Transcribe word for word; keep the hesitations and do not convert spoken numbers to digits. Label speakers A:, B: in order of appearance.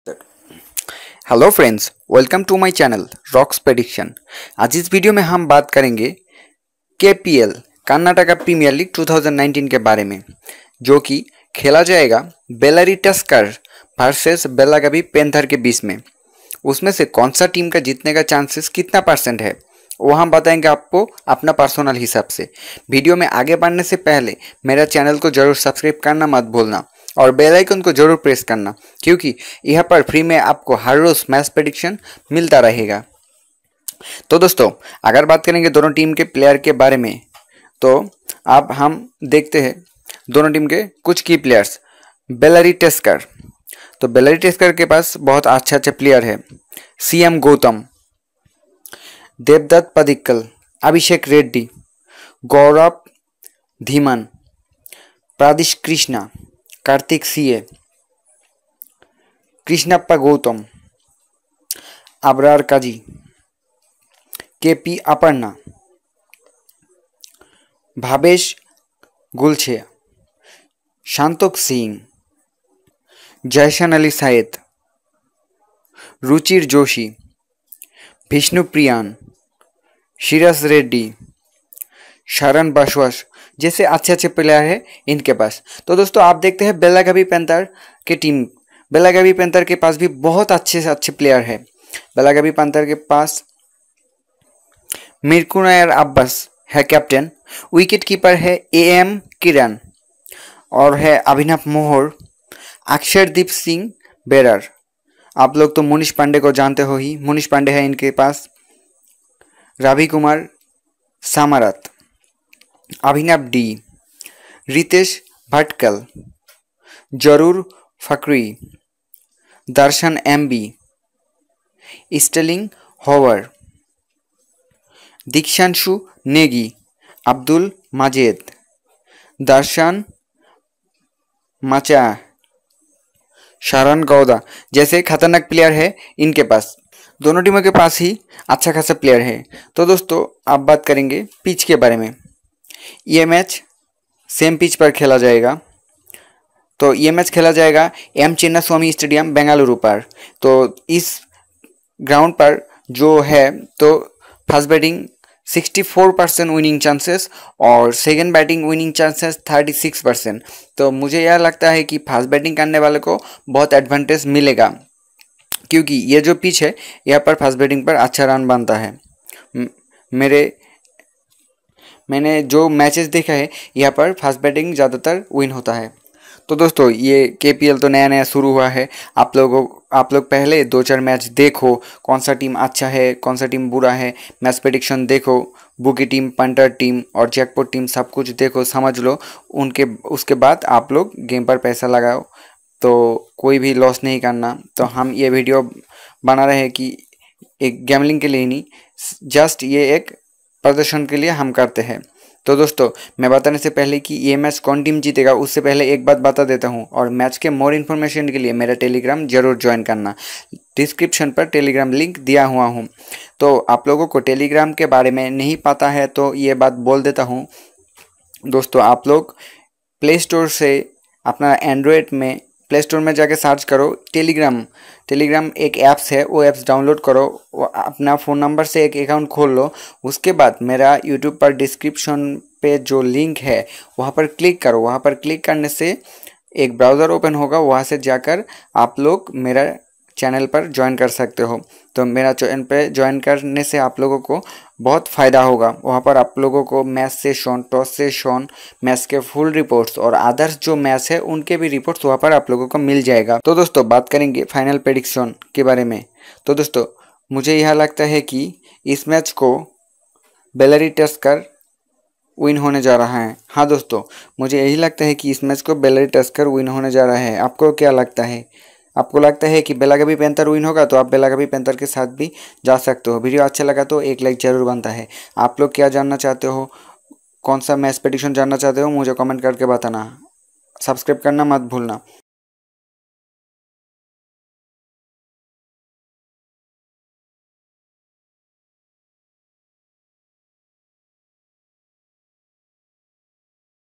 A: Hello friends, welcome to my channel rocks prediction. आज इस video में हम बात करेंगे केपीएल कर्नाटका प्रीमियर लीग दो हज़ार उन्नीस के बारे में, जो कि खेला जाएगा Bellary tusker versus Belagavi panther के बीच में। उसमें से कौन सा टीम का जीतने का चांसेस कितना परसेंट है वो हम बताएंगे आपको अपना पर्सनल हिसाब से। वीडियो में आगे बढ़ने से पहले मेरा चैनल को जरूर सब्सक्राइब करना मत भूलना और बेल आइकन को जरूर प्रेस करना, क्योंकि यहाँ पर फ्री में आपको हर रोज मैच प्रेडिक्शन मिलता रहेगा। तो दोस्तों, अगर बात करेंगे दोनों टीम के प्लेयर के बारे में, तो अब हम देखते हैं दोनों टीम के कुछ की प्लेयर्स। बेलारी टस्कर, तो बेलारी टस्कर के पास बहुत अच्छे अच्छे प्लेयर है। CM Gautam, Devdutt Padikkal, Abhishek Reddy, Gaurav Dhiman, Prasidh Krishna, Karthik CA, Krishnappa Gowtham, Abrar Kazi, KP Aparna, Bhavesh Gulechha, Shantok Singh, Jaishan Ali Syed, Ruchir Joshi, Vishnu Priyan, शिरस Reddy, शरण बसवास जैसे अच्छे अच्छे प्लेयर है इनके पास। तो दोस्तों, आप देखते हैं बेलागावी पैंथर की टीम। बेलागावी पैंथर के पास भी बहुत अच्छे से अच्छे प्लेयर है। बेलागावी पैंथर के पास मिरकुनायर अब्बास है कैप्टन, विकेट कीपर है ए एम किरण और है अभिनव मोहर, अक्षरदीप सिंह बेरर। आप लोग तो मुनीश पांडे को जानते हो ही, मुनीश पांडे है इनके पास। Ravi Kumar Samarth, Abhinav D, Ritesh Bhatkal, Zaroor Fakhri, Darshan M B, Stalin Hoover, Dikshanshu Negi, Abdul Majid, Darshan Macha, Sharan गौदा जैसे खतरनाक प्लेयर है इनके पास। दोनों टीमों के पास ही अच्छा खासा प्लेयर है। तो दोस्तों, अब बात करेंगे पिच के बारे में। ये मैच सेम पिच पर खेला जाएगा। तो ये मैच खेला जाएगा एम चिन्नास्वामी स्टेडियम बेंगलुरु पर। तो इस ग्राउंड पर जो है, तो फर्स्ट बैटिंग चौंसठ परसेंट विनिंग चांसेस और सेकंड बैटिंग विनिंग चांसेस छत्तीस परसेंट। तो मुझे यह लगता है कि फर्स्ट बैटिंग करने वाले को बहुत एडवांटेज मिलेगा, क्योंकि ये जो पिच है यहाँ पर फर्स्ट बैटिंग पर अच्छा रन बनता है। मेरे मैंने जो मैचेस देखा है यहाँ पर फर्स्ट बैटिंग ज़्यादातर विन होता है। तो दोस्तों, ये केपीएल तो नया नया शुरू हुआ है। आप लोगों आप लोग पहले दो चार मैच देखो, कौन सा टीम अच्छा है कौन सा टीम बुरा है, मैच प्रेडिक्शन देखो, बुकी टीम, पंटर टीम और जैकपॉट टीम सब कुछ देखो, समझ लो। उनके उसके बाद आप लोग गेम पर पैसा लगाओ, तो कोई भी लॉस नहीं करना। तो हम ये वीडियो बना रहे हैं कि एक गैमलिंग के लिए नहीं, जस्ट ये एक प्रदर्शन के लिए हम करते हैं। तो दोस्तों, मैं बताने से पहले कि ये मैच कौन टीम जीतेगा उससे पहले एक बात बता देता हूँ, और मैच के मोर इन्फॉर्मेशन के लिए मेरा टेलीग्राम जरूर ज्वाइन करना। डिस्क्रिप्शन पर टेलीग्राम लिंक दिया हुआ हूँ। तो आप लोगों को टेलीग्राम के बारे में नहीं पता है तो ये बात बोल देता हूँ। दोस्तों, आप लोग प्ले स्टोर से अपना एंड्रॉयड में प्ले स्टोर में जाके सर्च करो टेलीग्राम। टेलीग्राम एक ऐप्स है, वो ऐप्स डाउनलोड करो, अपना फ़ोन नंबर से एक अकाउंट खोल लो। उसके बाद मेरा यूट्यूब पर डिस्क्रिप्शन पे जो लिंक है वहाँ पर क्लिक करो। वहाँ पर क्लिक करने से एक ब्राउज़र ओपन होगा, वहाँ से जाकर आप लोग मेरा चैनल पर ज्वाइन कर सकते हो। तो मेरा चैनल पे ज्वाइन करने से आप लोगों को बहुत फ़ायदा होगा। वहाँ पर आप लोगों को मैच से शॉन, टॉस से शॉन, मैच के फुल रिपोर्ट्स और अदर्स जो मैच है उनके भी रिपोर्ट्स वहाँ पर आप लोगों को मिल जाएगा। तो दोस्तों, बात करेंगे फाइनल प्रेडिक्शन के बारे में। तो दोस्तों, मुझे यह लगता है कि इस मैच को बेलारी टस्कर विन होने जा रहा है। हाँ दोस्तों, मुझे यही लगता है कि इस मैच को बेलारी टस्कर विन होने जा रहा है। आपको क्या लगता है? आपको लगता है कि बेलागावी पैंथर विन होगा? तो आप बेलागावी पैंथर के साथ भी जा सकते हो। वीडियो अच्छा लगा तो एक लाइक जरूर बनता है। आप लोग क्या जानना चाहते हो, कौन सा मैच प्रेडिक्शन जानना चाहते हो, मुझे कमेंट करके बताना। सब्सक्राइब करना मत भूलना।